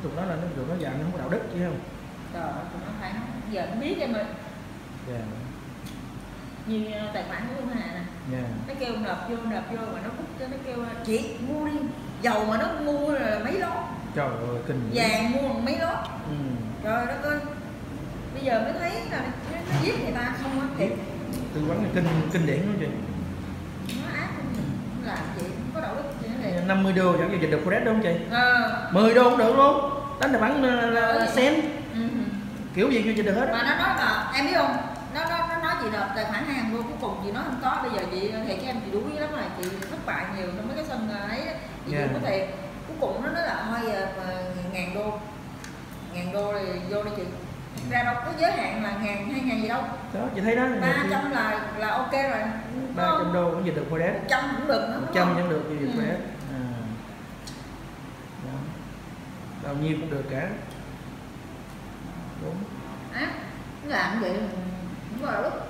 tụi nó là tụi nó dạng nó không có đạo đức chứ không? Trời ơi, tụi nó phải giờ nó biết em ơi. Dạ. Như tài khoản của Phương Hà nè. Dạ. Nó kêu nộp vô mà nó hút cho nó kêu chị mua đi. Dầu mà nó mua là mấy lót. Trời ơi kinh. Vàng mua mấy lót. Ừ. Trời đất ơi. Bây giờ mới thấy là nó giết người ta không á thiệt. Tư vấn là kinh điển đó chị. Nó ác không làm chị không có đạo đức gì hết thì 50 đô chẳng dịch được Forex đúng không chị? 10 10 đô cũng được luôn. Đánh tài khoản sen. Kiểu gì dịch được hết. Mà nó nói là em biết không? Nó nói chị nộp tài khoản 2.000 đô, cuối cùng chị nói không có. Bây giờ chị thiệt cho em chị đuối lắm rồi, chị thất bại nhiều trong mấy cái sân ấy chị không có thiệt. Cuối cùng nó nói là thôi 1.000 đô, 1.000 đô thì vô đi chị. Ra đâu có giới hạn là 1.000, 2.000 gì đâu. Đó chị thấy đó. 300 là ok rồi. 300 đô cũng dịch được Forex. 100 cũng được nữa. 100 cũng được dịch Forex. Bao nhiêu cũng được cả. Đúng. Làm vậy không có đạo đức.